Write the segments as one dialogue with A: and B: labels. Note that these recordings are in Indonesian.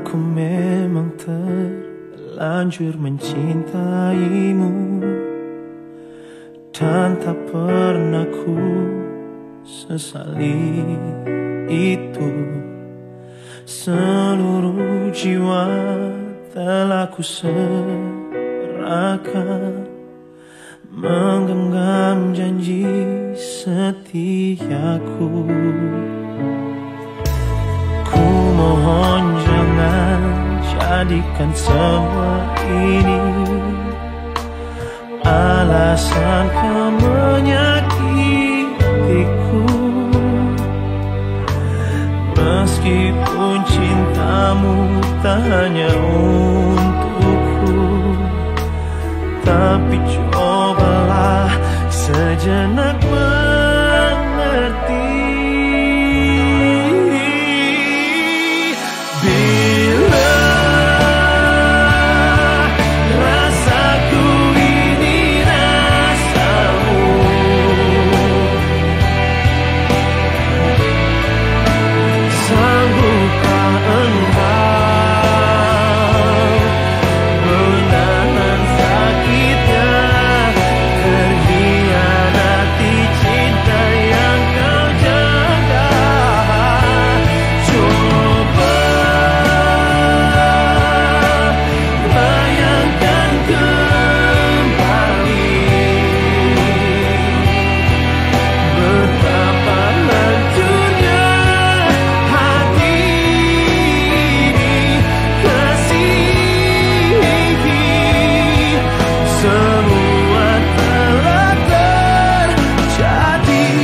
A: Aku memang terlanjur mencintaimu dan tak pernah ku sesali itu. Seluruh jiwa telah ku serahkan, menggenggam janji setiaku. Ku mohon jangan jadikan semua ini alasan kau menyakitiku. Meskipun cintamu tak hanya untukku, tapi cobalah sejenak mengerti. Bila rasaku ini rasamu, sanggupkah engkau menahan sakitnya, terhianati cinta yang kau jaga? Coba bayangkan kembali betapa hancurnya hati ini. Kasih, semua telah terjadi.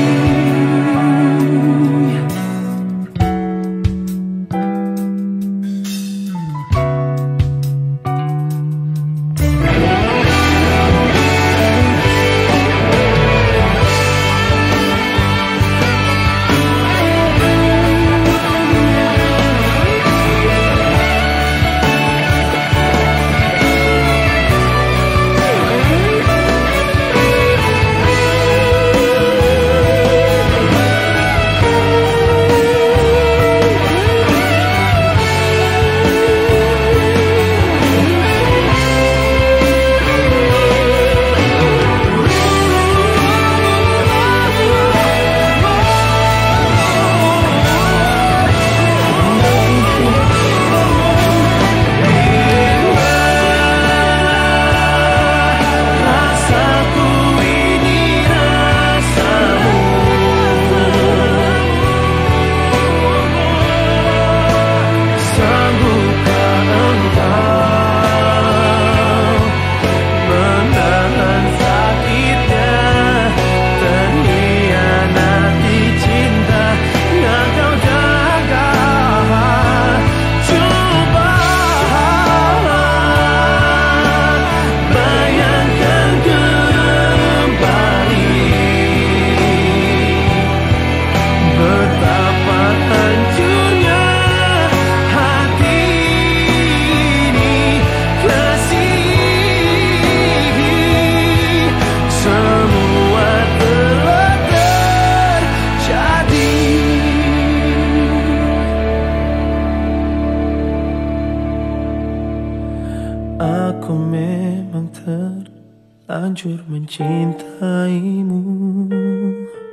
A: Aku memang terlanjur mencintaimu.